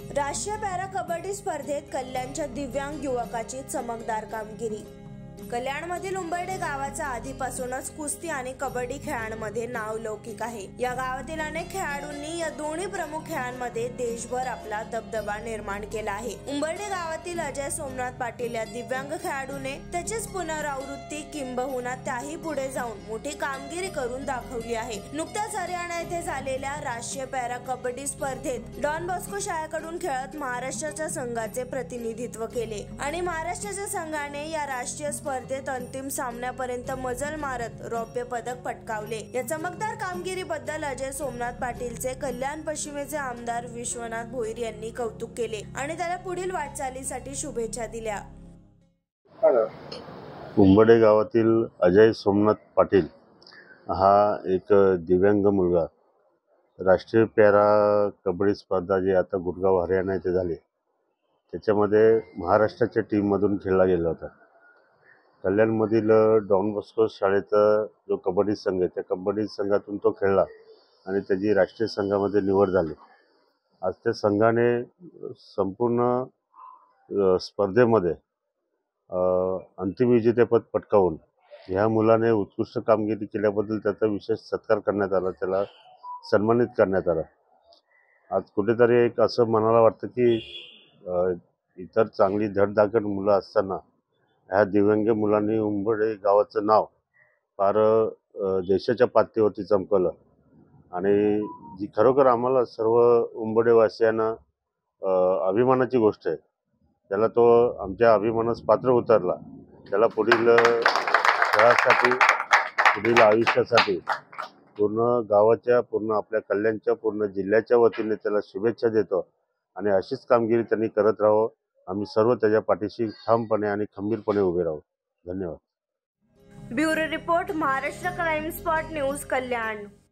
राष्ट्रीय पॅरा कबड्डी स्पर्धेत कल्याणच्या दिव्यांग युवकाची चमकदार कामगिरी। कल्याणमधील उंबर्डे गावाचा आधीपासूनच कुस्ती आणि कबड्डी खेळांमध्ये नाव लौकिक आहे। या गावातील अनेक खेळाडूंनी या दोन्ही प्रमुख खेळांमध्ये देशभर आपला दबदबा निर्माण केला आहे। उंबर्डे गावातील अजय सोमनाथ पाटील या दिव्यांग खेळाडूने त्याचीच पुनरावृत्ती किंबहुना त्याही पुढे जाऊन मोठी कामगिरी करून दाखवली आहे। नुकत्याच हरियाणा येथे झालेल्या राष्ट्रीय पॅरा कबड्डी स्पर्धेत डॉन बॉस्को शाळेकडून खेळत महाराष्ट्राच्या संघाचे प्रतिनिधित्व केले आणि महाराष्ट्राच्या संघाने या राष्ट्रीय स्पर्धेत अंतिम सामन्यापर्यंत मजल मारत रौप्य पदक पटकावले। या चमकदार कामगिरीबद्दल अजय सोमनाथ पाटीलचे कल्याण पश्चिमेचे आमदार विश्वनाथ भोईर यांनी कौतुक केले आणि त्याला पुढील वाटचालीसाठी शुभेच्छा दिल्या। उंबर्डे गावातील अजय सोमनाथ पाटील हा एक दिव्यांग मुलगा राष्ट्रीय पॅरा कबड्डी स्पर्धा जी आता गुरगाव हरियाणा येथे झाली त्याच्यामध्ये महाराष्ट्राच्या टीममधून खेळला गेला होता। कल्याणमधील डॉन बॉस्को शाळेचा जो कबड्डी संघ आहे त्या कबड्डी संघातून तो खेळला आणि त्याची राष्ट्रीय संघामध्ये निवड झाली। आज त्या संघाने संपूर्ण स्पर्धेमध्ये अंतिम विजेतेपद पटकावून ह्या मुलाने उत्कृष्ट कामगिरी केल्याबद्दल त्याचा विशेष सत्कार करण्यात आला, त्याला सन्मानित करण्यात आला। आज कुठेतरी एक असं मनाला वाटतं की इतर चांगली धडधाकट मुलं असताना ह्या दिव्यांग मुलांनी उंबर्डे गावाचं नाव फार देशाच्या पातळीवरती चमकवलं आणि जी खरोखर आम्हाला सर्व उंबर्डेवासियांना अभिमानाची गोष्ट आहे। त्याला तो आमच्या अभिमानास पात्र उतरला। त्याला पुढील खेळासाठी पुढील आयुष्यासाठी पूर्ण गावाच्या पूर्ण आपल्या कल्याणच्या पूर्ण जिल्ह्याच्या वतीने त्याला शुभेच्छा देतो आणि अशीच कामगिरी त्यांनी करत राहावं। आम्ही सर्व त्याच्या पाठीशी ठामपणे आणि खंबीरपणे उभे राहू। धन्यवाद। Bureau report, Maharashtra crime spot news, कल्याण।